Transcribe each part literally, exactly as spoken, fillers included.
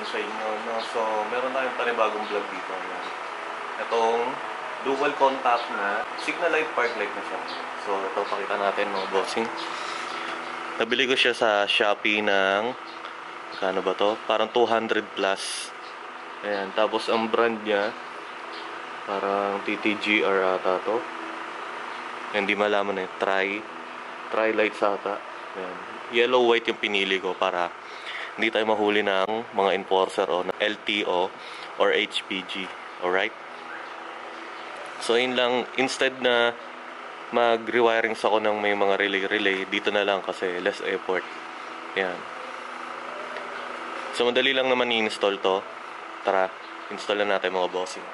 sa inyo, no? So, meron tayong panibagong vlog dito. Yan. Itong dual contact na signal light, park light na siya. So, ito pakita natin, no, bossing. Nabili ko siya sa Shopee ng kano ba to? Parang two hundred plus. Ayan, tapos ang brand niya parang T T G R ata to. Hindi malaman eh, Tri Tri lights ata. Ayan. Yellow white yung pinili ko para hindi tayo mahuli ng mga enforcer o ng L T O or H P G. Alright? So yun lang, instead na mag-rewirings ako ng may mga relay-relay, dito na lang kasi less effort. Ayan. So madali lang naman i-install to. Tara, install na natin mga bossing.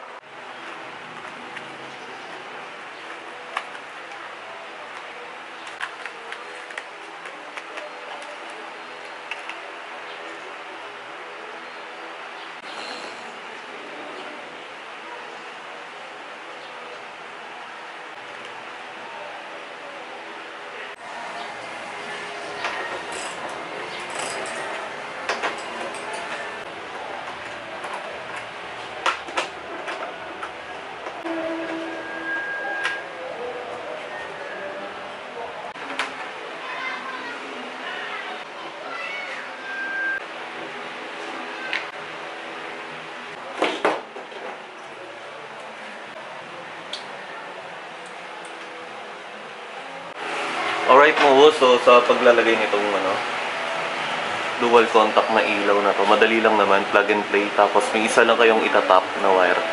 Alright mo, so sa paglalagay nitong ano, dual contact na ilaw na to, madali lang naman, plug and play, tapos may isa lang kayong itatap na wire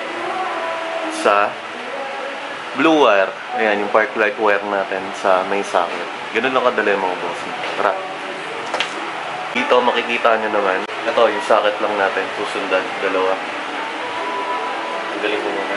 sa blue wire. Ayan, yung park light wire natin sa may socket. Ganun lang kadali mga boss. Tara. Dito makikita nyo naman, ito yung socket lang natin, susundan, dalawa. Galing ko muna.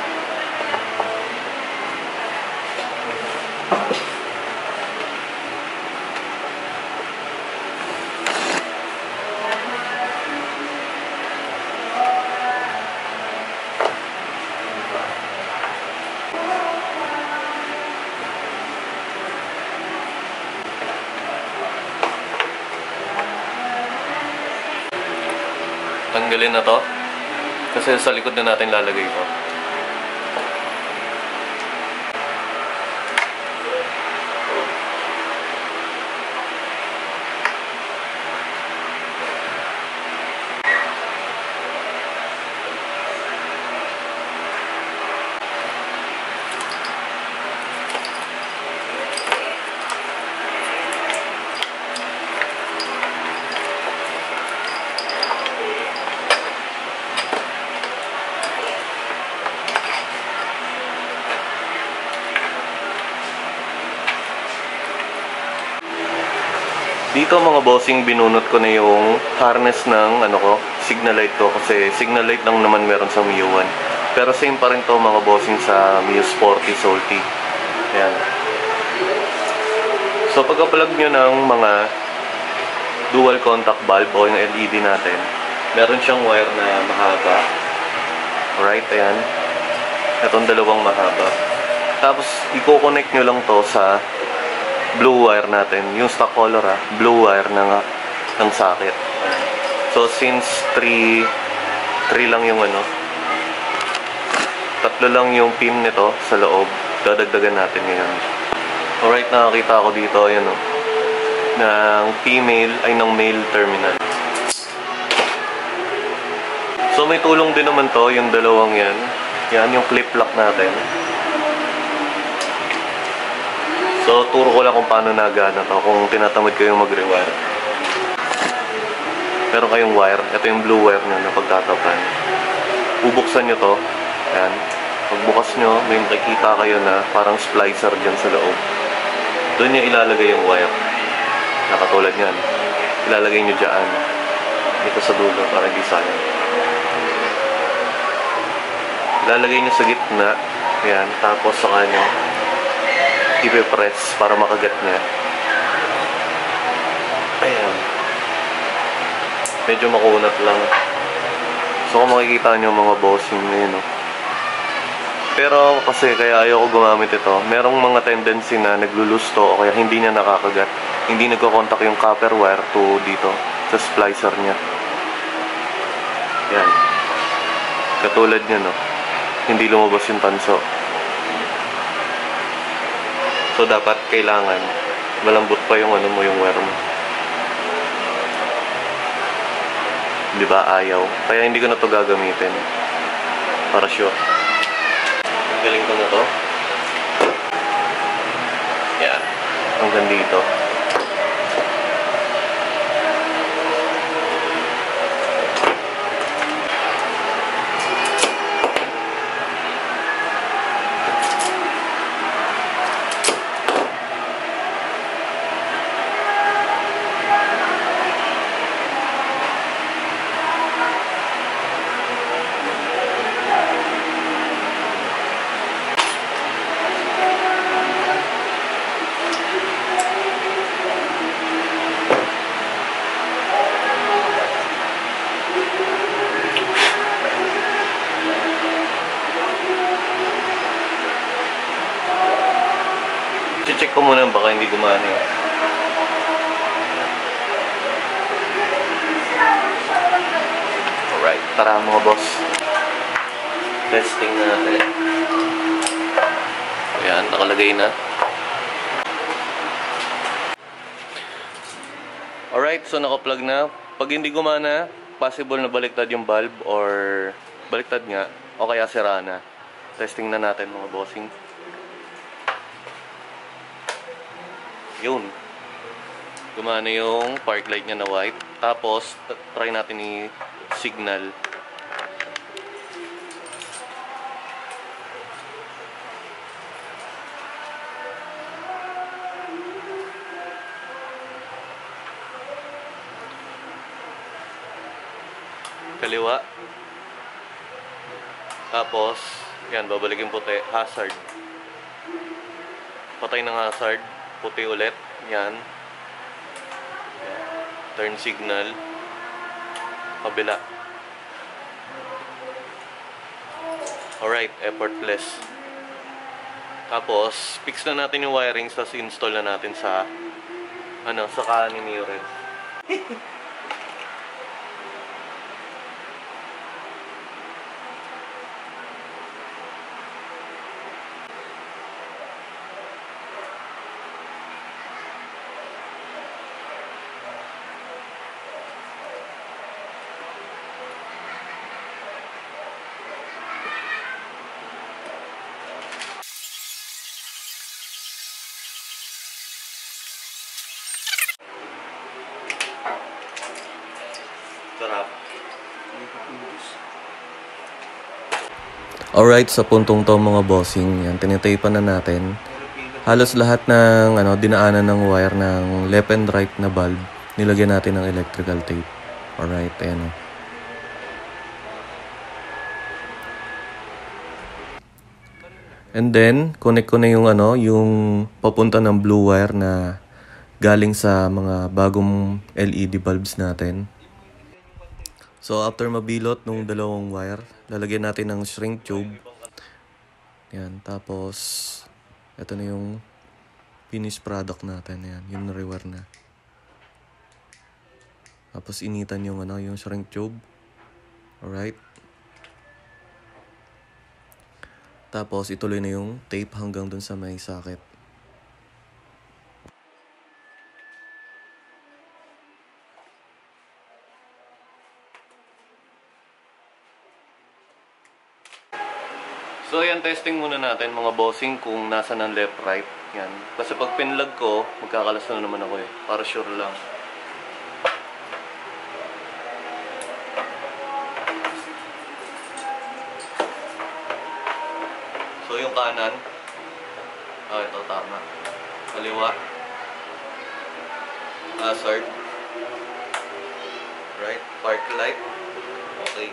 Tanggalin na to kasi sa likod na natin lalagay ito. Dito mga bossing, binunot ko na yung harness ng ano ko, signal light ko kasi signal light lang naman meron sa Mio one. Pero same pa rin to mga bossing sa Mio Sporty Salty. Ayan. So pagka-plug nyo ng mga dual contact bulb o yung L E D natin, meron siyang wire na mahaba. Alright, ayan. Itong dalawang mahaba. Tapos i-connect nyo lang to sa blue wire natin, yung stock color ha, blue wire ng, ng socket. So since three lang yung ano, tatlo lang yung pin nito sa loob, dadagdagan natin ngayon. Alright, nakakita ako dito, ayan o, ng female, ay ng male terminal. So may tulong din naman to, yung dalawang yan, yan yung clip lock natin. So, turo ko lang kung paano nagana to, kung tinatamad kayong mag-rewire. Meron kayong wire, ito yung blue wire nyo na pagtatapan. Bubuksan nyo to, ayan. Pagbukas nyo, may makikita kayo na parang splicer dyan sa loob. Doon nyo ilalagay yung wire. Nakatulad nyan. Ilalagay nyo dyan. Dito sa dulo, para di sayang. Ilalagay nyo sa gitna, ayan, tapos sa kanyo i-press para makagat niya. Ayan. Medyo makunat lang. So kung makikita nyo mga bossing na yun, no? Pero kasi kaya ayoko gumamit ito, merong mga tendency na naglulusto o kaya hindi niya nakakagat. Hindi nagko-contact yung copper wire to dito sa splicer niya. Yan. Katulad nyo, no? Hindi lumabas yung tanso. So, dapat kailangan malambot pa yung ano mo, yung wire mo. Di ba? Ayaw. Kaya hindi ko na to gagamitin. Para sure. Galing ko na to. Yan. Hanggang dito. Check ko muna baka hindi gumana yun. Alright, tara mga boss. Testing na natin. Ayan, nakalagay na. Alright, so naka-plug na. Pag hindi gumana, possible na baliktad yung bulb or baliktad nga o kaya sira na. Testing na natin mga bossing. Yun. Gumana yung park light niya na white. Tapos, try natin i-signal. Kaliwa. Tapos, yan, babalik yung puti. Hazard. Patay ng hazard. Puti ulit. Yan. Turn signal. Kabila. Alright, effortless. Tapos, fix na natin yung wirings, tapos install na natin sa ano, sa kanin ni Red. Sarap. Alright, sa puntong to mga bossing, yan, tinitaypan na natin. Halos lahat ng ano, dinaanan ng wire ng left and right na bulb, nilagyan natin ng electrical tape. Alright, ayan o. And then, connect ko na yung ano, yung papunta ng blue wire na galing sa mga bagong L E D bulbs natin. So, after mabilot nung dalawang wire, lalagyan natin ng shrink tube. Yan, tapos, ito na yung finished product natin. Yan, yung rewire na. Tapos, initan yung, ano, yung shrink tube. Alright. Tapos, ituloy na yung tape hanggang dun sa may socket. So, yan, testing muna natin mga bossing kung nasa ng left, right. Yan. Kasi pag pinlag ko, magkakalas na naman ako eh. Para sure lang. So, yung kanan. Ah, ito, tama. Kaliwa. Hazard. Right. Park light. Okay.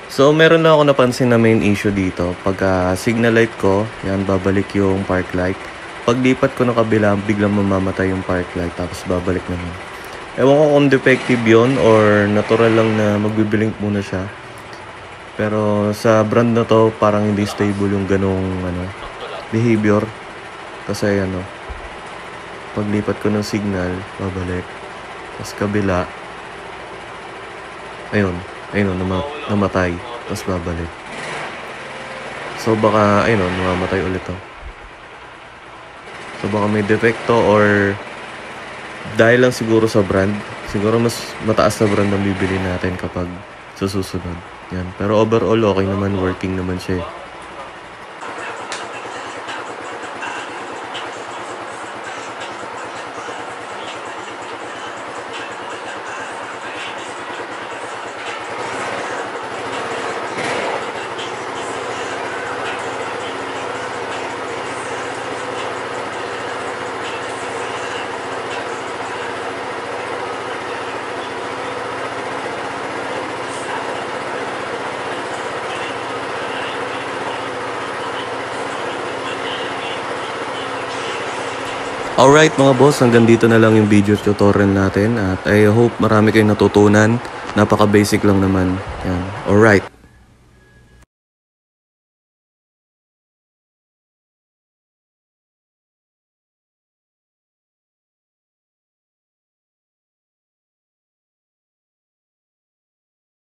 So, meron na ako napansin na main issue dito. Pagka signal light ko, yan, babalik yung park light. Paglipat ko ng kabila, biglang mamamatay yung park light, tapos babalik naman. Ewan ko kung defective yon or natural lang na magbiblink muna siya. Pero sa brand na to, parang hindi stable yung ganong ano, behavior. Kasi ano, paglipat ko ng signal, babalik. Tapos kabila, ayun, ayun, nama- namatay. Tapos babalik. So baka, ayun, namamatay ulit to. So baka may defecto or dahil lang siguro sa brand. Siguro mas mataas na brand ang bibili natin kapag susunod. Yan. Pero overall, okay naman. Working naman siya eh. Alright mga boss, hanggang dito na lang yung video tutorial natin at I hope marami kayong natutunan. Napaka-basic lang naman. Yan. Alright.